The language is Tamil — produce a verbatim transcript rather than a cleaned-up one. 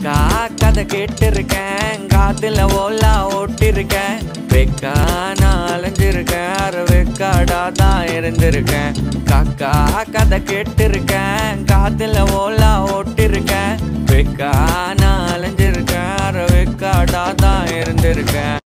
காக்கா கதை கேட்டு இருக்கேன், காத்துல ஓலா ஓட்டி இருக்கேன். வெக்கா நான் அலைஞ்சிருக்கேன், அரை வெக்காடா தான் இருந்திருக்கேன். காக்கா கதை கேட்டு இருக்கேன், காத்துல ஓலா ஓட்டி இருக்கேன். வெக்கா நான் அலைஞ்சிருக்கேன், அரை வெக்காடா தான் இருந்திருக்கேன்.